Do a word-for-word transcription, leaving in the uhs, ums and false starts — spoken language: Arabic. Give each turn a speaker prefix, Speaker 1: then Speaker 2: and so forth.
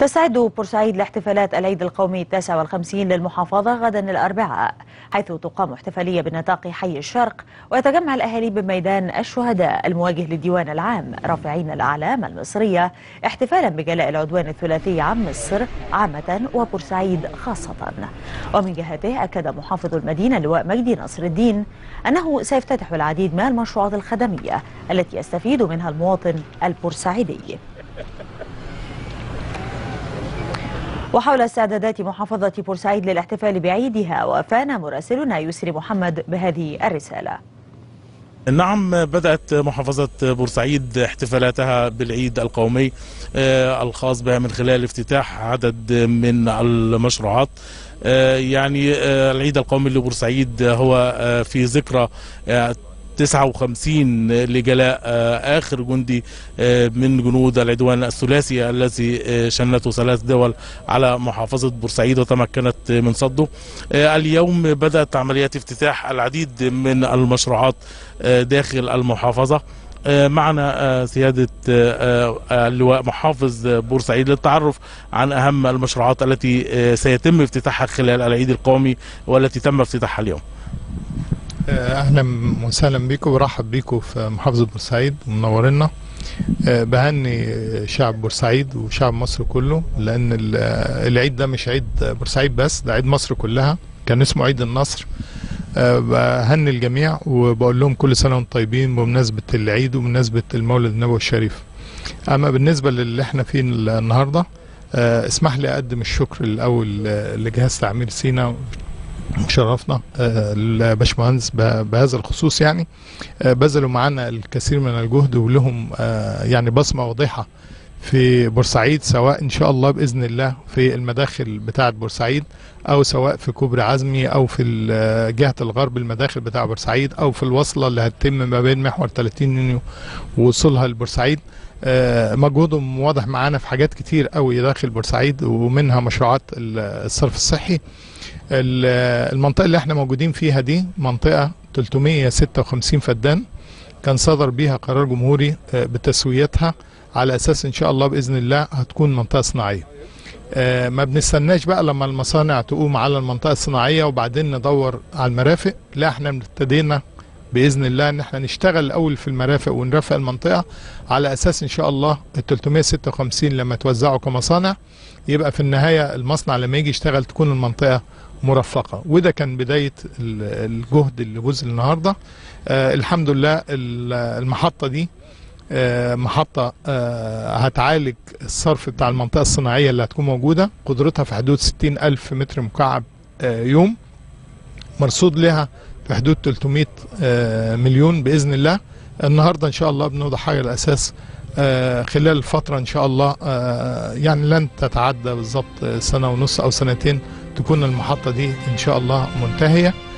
Speaker 1: تستعد بورسعيد لاحتفالات العيد القومي التاسع والخمسين للمحافظة غدا الأربعاء، حيث تقام احتفالية بنطاق حي الشرق، ويتجمع الأهالي بميدان الشهداء المواجه للديوان العام رافعين الأعلام المصرية احتفالا بجلاء العدوان الثلاثي عن مصر عامة وبورسعيد خاصة. ومن جهته أكد محافظ المدينة اللواء مجدي نصر الدين أنه سيفتتح العديد من المشروعات الخدمية التي يستفيد منها المواطن البورسعيدي. وحول استعدادات محافظة بورسعيد للاحتفال بعيدها، وافانا مراسلنا يسري محمد بهذه الرسالة.
Speaker 2: نعم، بدأت محافظة بورسعيد احتفالاتها بالعيد القومي الخاص بها من خلال افتتاح عدد من المشروعات. يعني العيد القومي لبورسعيد هو في ذكرى تسعة وخمسين لجلاء آخر جندي من جنود العدوان الثلاثي الذي شنته ثلاث دول على محافظة بورسعيد وتمكنت من صده. اليوم بدأت عمليات افتتاح العديد من المشروعات داخل المحافظة. معنا سيادة اللواء محافظ بورسعيد للتعرف عن أهم المشروعات التي سيتم افتتاحها خلال العيد القومي والتي تم افتتاحها اليوم.
Speaker 3: اهلا وسهلا بكم ورحب بكم في محافظه بورسعيد ومنورنا. بهني شعب بورسعيد وشعب مصر كله، لان العيد ده مش عيد بورسعيد بس، ده عيد مصر كلها. كان اسمه عيد النصر. بهني الجميع وبقول لهم كل سنه وانتم طيبين بمناسبه العيد وبمناسبه المولد النبوي الشريف. اما بالنسبه للي احنا فيه النهارده، اسمح لي اقدم الشكر الاول لجهاز تعمير سينا شرفنا الباشمهندس بهذا الخصوص. يعني بذلوا معنا الكثير من الجهد ولهم يعني بصمه واضحه في بورسعيد، سواء ان شاء الله باذن الله في المداخل بتاعه بورسعيد، او سواء في كوبري عزمي، او في جهه الغرب المداخل بتاع بورسعيد، او في الوصله اللي هتتم ما بين محور ثلاثين يونيو ووصولها لبورسعيد. مجهودهم واضح معانا في حاجات كتير قوي داخل بورسعيد، ومنها مشروعات الصرف الصحي. المنطقة اللي احنا موجودين فيها دي منطقة ثلاثمائة وستة وخمسين فدان، كان صدر بيها قرار جمهوري بتسويتها على اساس ان شاء الله باذن الله هتكون منطقة صناعية. ما بنستناش بقى لما المصانع تقوم على المنطقة الصناعية وبعدين ندور على المرافق، لا احنا ابتدينا باذن الله ان احنا نشتغل الاول في المرافق ونرفق المنطقة على اساس ان شاء الله ال ثلاثمائة وستة وخمسين لما توزعوا كمصانع يبقى في النهاية المصنع لما يجي يشتغل تكون المنطقة مرفقة. وده كان بداية الجهد اللي بذل النهاردة. آه الحمد لله المحطة دي آه محطة آه هتعالج الصرف بتاع المنطقة الصناعية اللي هتكون موجودة، قدرتها في حدود ستين ألف متر مكعب آه يوم، مرصود لها في حدود ثلاثمائة آه مليون بإذن الله. النهاردة إن شاء الله بنوضع حاجة الأساس آه خلال الفترة إن شاء الله، آه يعني لن تتعدى بالظبط سنة ونص أو سنتين تكون المحطة دي إن شاء الله منتهية.